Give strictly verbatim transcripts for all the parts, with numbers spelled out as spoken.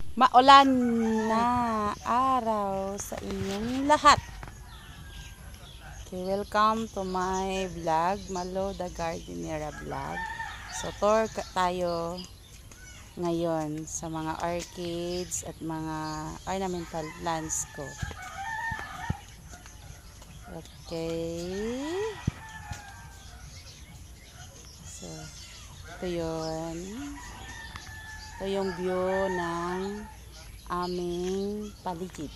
Maulan na araw sa inyong lahat. Okay, welcome to my vlog, Malo the Gardenera vlog. So, tour tayo ngayon sa mga orchids at mga ornamental plants ko. Okay. So, ito yun. Ito yung view ng aming paligid.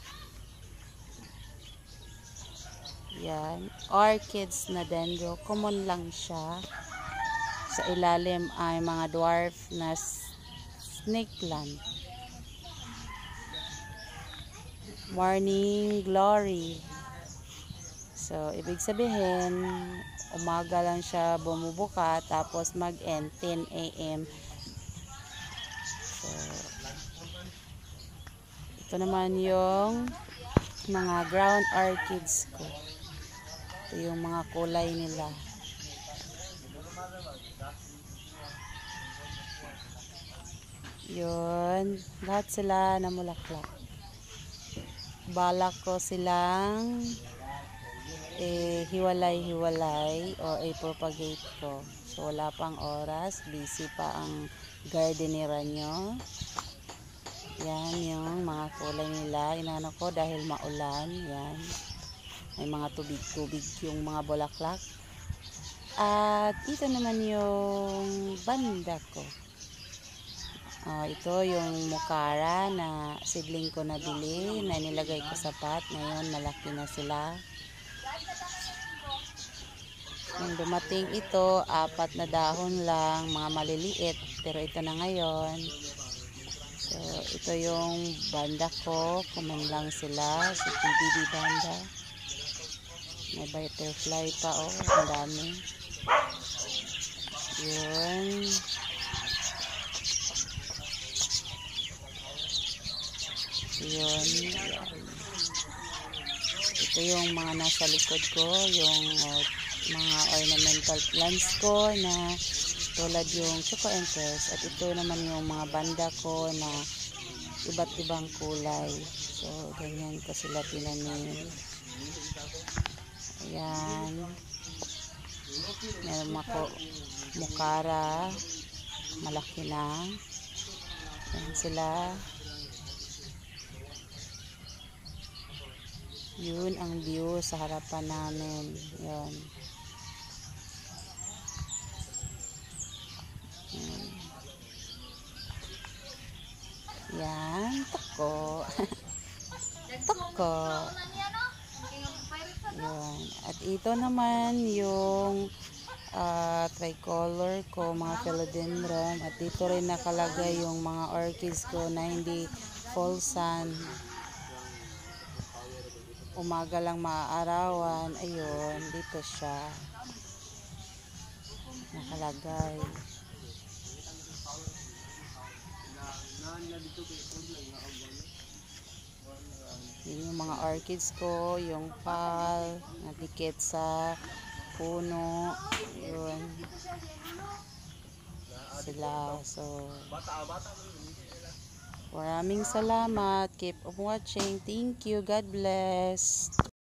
Yan. Orchids na dendro. Common lang siya. Sa ilalim ay mga dwarf na snake plant. Morning glory. So, ibig sabihin, umaga lang siya bumubuka tapos mag-end ten A M So, ito naman yung mga ground orchids ko. Ito yung mga kulay nila. Yun. Lahat sila namulaklak. Balak ko silang eh, hiwalay-hiwalay o i-propagate ko. So, wala pang oras. Busy pa ang gardenera nyo. Yan yung mga kulay nila. Inano ko dahil maulan. Yan. May mga tubig-tubig yung mga bulaklak. At ito naman yung banda ko. Uh, ito yung mukara na seedling ko nabili na nilagay ko sa pot. Ngayon malaki na sila. Nung dumating ito, apat na dahon lang, mga maliliit. Pero ito na ngayon. So, ito yung banda ko. Common lang sila. So, P B D banda. May butterfly pa, oh. Ang dami. Yun. Yun. Yan. Ito yung mga nasa likod ko. Yung uh, mga ornamental plants ko na tulad yung Choco Empress. At ito naman yung mga banda ko na iba't ibang kulay. So, ganyan ko sila tinanim. Ayan. Meron ako mukara. Malaki na. Ayan sila. Yun ang view sa harapan namin. Yun. Yan. Yan. Toko. Toko. Yan. At ito naman yung uh, tricolor ko, mga philodendron. At dito rin nakalagay yung mga orchids ko na hindi full sun. Umaga lang maaarawan. Ayun, dito siya nakalagay. Yun yung mga orchids ko, yung pal na dikit sa puno. Yun sila. So, maraming salamat. Keep on watching. Thank you. God bless.